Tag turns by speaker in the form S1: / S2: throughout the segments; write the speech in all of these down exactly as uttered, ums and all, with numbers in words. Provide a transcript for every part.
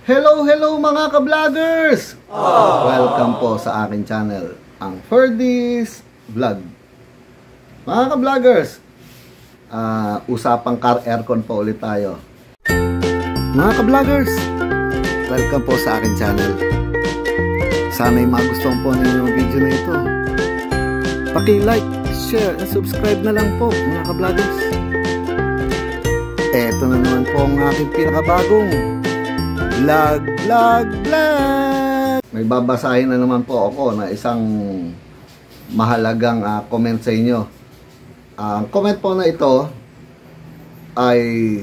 S1: Hello, hello mga ka-vloggers! Welcome po sa aking channel, ang Ferdy's Vlog. Mga ka-vloggers, uh, usapang car aircon po ulit tayo. Mga ka-vloggers, welcome po sa aking channel. Sana'y magustuhan po ninyo yung video na ito. Paki-like, share, and subscribe na lang po mga ka-vloggers. Eto na naman po ang aking pinakabagong vlog, vlog, vlog. May babasahin na naman po ako na isang mahalagang uh, comment sa inyo. Ang uh, comment po na ito ay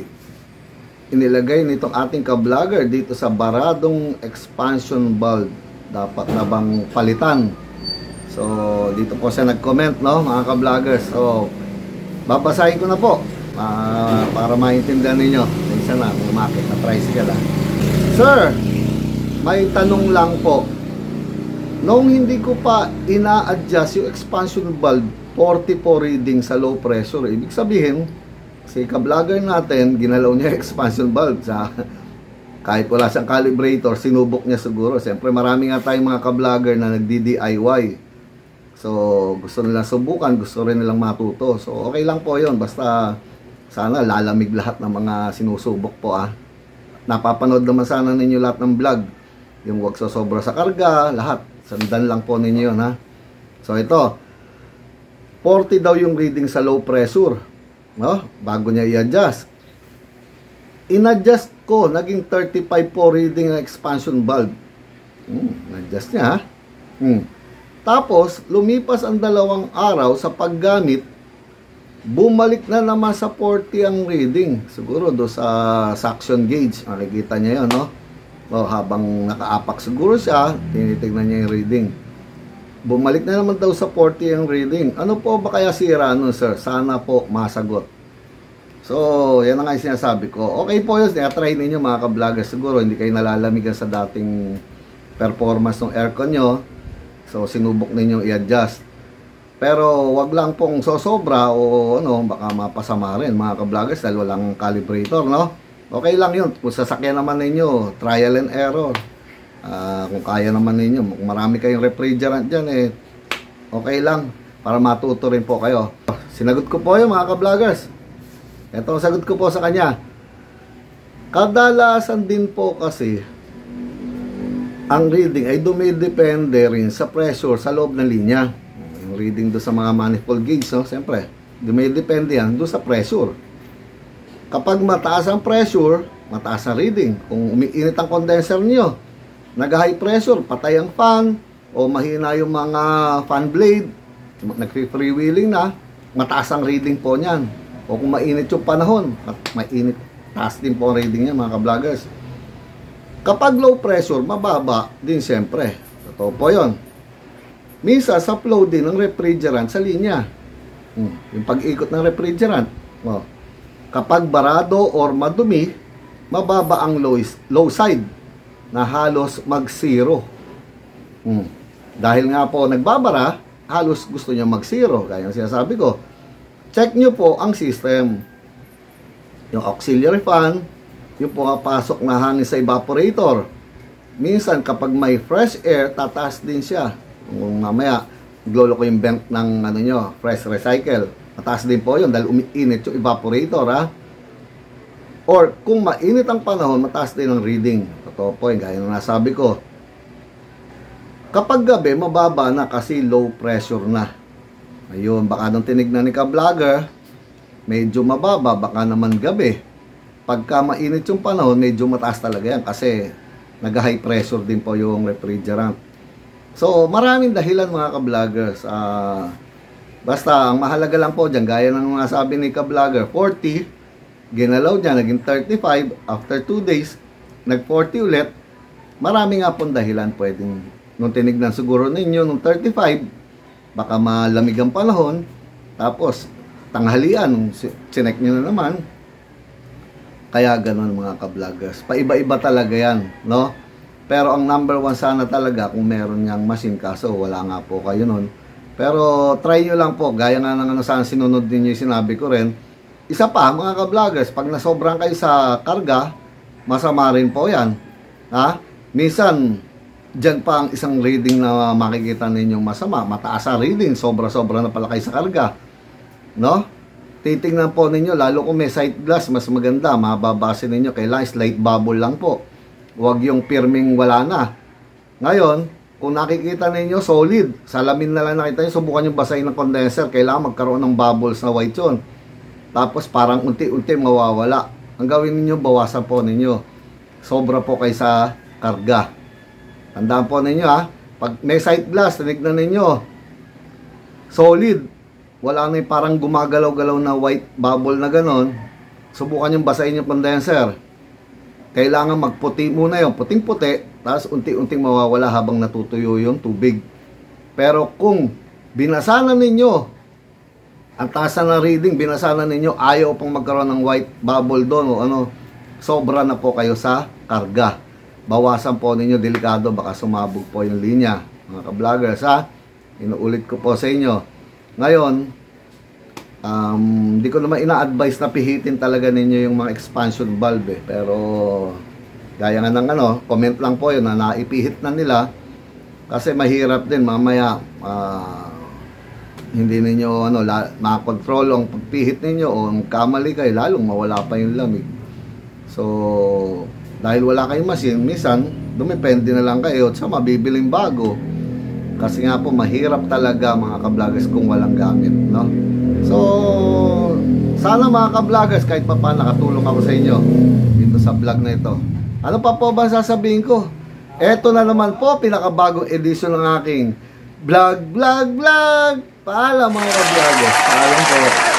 S1: inilagay nitong ating ka-vlogger dito sa baradong expansion bulb. Dapat na bang palitan? So, dito po siya nag-comment, no, mga ka-vloggers. So, babasahin ko na po. Uh, para maintindihan ninyo. Minsan na, umakit na tricycle ha. Sir, may tanong lang po. Noong hindi ko pa ina-adjust yung expansion bulb, forty po reading sa low pressure. Ibig sabihin, si ka-vlogger natin, ginalaw niya expansion bulb sa kahit wala siyang calibrator, sinubok niya siguro. Siyempre marami nga tayong mga ka-vlogger na nagdi-D I Y. So, gusto nilang subukan, gusto rin nilang matuto. So, okay lang po yun. Basta sana lalamig lahat ng mga sinusubok po ah. Napapanood naman sana ninyo lahat ng vlog. Yung wag sosobra sa karga, lahat. Sandan lang po ninyo yun ha. So ito, forty daw yung reading sa low pressure. No? Bago niya i-adjust. In-adjust ko, naging thirty-five po reading ng expansion bulb. Hmm, na-adjust niya ha. Hmm. Tapos, lumipas ang dalawang araw sa paggamit, bumalik na naman sa forty ang reading. Siguro do sa suction gauge. Makikita niya yun, no? O, habang nakaapak siguro siya, tinitignan niya yung reading. Bumalik na naman daw sa forty ang reading. Ano po ba kaya sira nun, sir? Sana po masagot. So, yan ang nga yung sinasabi ko. Okay po yun. Try ninyo mga ka-vloggers. Siguro hindi kayo nalalamigan sa dating performance ng aircon nyo. So, sinubok ninyong i-adjust. Pero wag lang pong sosobra o ano, baka mapasama rin mga ka-vloggers dahil walang calibrator, no? Okay lang yun. Kung sasakyan naman ninyo, trial and error. Uh, kung kaya naman ninyo, marami kayong refrigerant dyan eh. Okay lang, para matuto rin po kayo. Sinagot ko po yun mga ka-vloggers. Ito ang sagot ko po sa kanya. Kadalasan din po kasi ang reading ay dumidepende rin sa pressure sa loob ng linya. Reading do sa mga manifold gauge, no? Siyempre, dumidepende yan do sa pressure. Kapag mataas ang pressure, mataas ang reading. Kung umiinit ang condenser niyo, nag-high pressure, patay ang fan, o mahina yung mga fan blade, nag-freewheeling na, mataas ang reading po niyan. O kung mainit yung panahon, mainit, taas din po ang reading niya, mga ka-vloggers. Kapag low pressure, mababa din siyempre. Totoo po yun. Misa sa flow din ng refrigerant sa linya. Hmm, yung pag-ikot ng refrigerant. Oh. Kapag barado or madumi, mababa ang low, low side na halos mag-zero. Hmm. Dahil nga po nagbabara, halos gusto niya mag-zero. Kaya yung sinasabi ko, check nyo po ang system. Yung auxiliary fan, yung pumapasok na hangin sa evaporator. Minsan kapag may fresh air, tataas din siya. Kung mamaya, glolo ko yung vent ng ano nyo, fresh recycle. Mataas din po yun dahil umiinit yung evaporator, ha? Or, kung mainit ang panahon, mataas din ang reading. Totoo po yun, gaya na nasabi ko. Kapag gabi, mababa na kasi low pressure na. Ayun, baka nung tinignan ni ka-vlogger, medyo mababa, baka naman gabi. Pagka mainit yung panahon, medyo mataas talaga yan kasi nag-high pressure din po yung refrigerant. So, maraming dahilan mga ka-vloggers. Uh, basta, ang mahalaga lang po dyan, gaya ng mga sabi ni ka-vlogger, forty, ginalaw dyan, naging thirty-five, after two days, nag-forty ulit. Marami nga pong dahilan pwedeng, nung tinignan siguro ninyo, nung thirty-five, baka malamig ang panahon, tapos, tanghalian, nung sinek nyo na naman, kaya ganun mga ka-vloggers. Paiba-iba talaga yan, no? Pero ang number one sana talaga kung meron niyang machine, kaso wala nga po kayo nun. Pero try nyo lang po, gaya nga ng ano sana sinunod ninyo yung sinabi ko rin. Isa pa mga ka-vloggers, pag nasobrang kayo sa karga, masama rin po yan. Ha? Minsan, dyan pa ang isang reading na makikita ninyong masama. Mataas ang reading, sobra-sobra na pala kayo sa karga. No? Titingnan po ninyo, lalo kung may sight glass, mas maganda. Mababase ninyo, kailangan slight bubble lang po. Huwag yung pirming wala na. Ngayon, kung nakikita ninyo, solid. Salamin na lang nakita nyo, subukan nyo basahin ng condenser. Kailangan magkaroon ng bubbles na white yun. Tapos parang unti-unti mawawala. Ang gawin ninyo, bawasan po ninyo. Sobra po kayo sa karga. Tandaan po ninyo ha, pag may sight glass, tinignan ninyo, solid, wala na yung parang gumagalaw-galaw na white bubble na ganon, subukan yung basahin yung condenser. Kailangan magputi muna yung puting-puti, tapos unti-unting mawawala habang natutuyo yung tubig. Pero kung binasanan ninyo, ang taas na reading, binasanan ninyo, ayaw pang magkaroon ng white bubble doon o ano, sobra na po kayo sa karga. Bawasan po ninyo, delikado, baka sumabog po yung linya. Mga ka-vloggers ha, inuulit ko po sa inyo. Ngayon, um, hindi ko naman ina-advise na pihitin talaga ninyo yung mga expansion valve eh. Pero, gaya nga ng ano, comment lang po yun na naipihit na nila. Kasi mahirap din, mamaya, uh, hindi ninyo ano, makakontrol ang pagpihit ninyo o kamali kayo, lalong mawala pa yung lamig. So, dahil wala kayong machine, minsan, dumepende na lang kayo sa mabibiling bago. Kasi nga po, mahirap talaga mga ka-vloggers kung walang gamit, no? So, sana mga ka-vloggers, kahit pa pa nakatulong ako sa inyo dito sa vlog na ito. Ano pa po ba sasabihin ko? Eto na naman po, pinakabagong edition ng aking vlog, vlog, vlog! Paalam mga ka-vloggers, paalam po.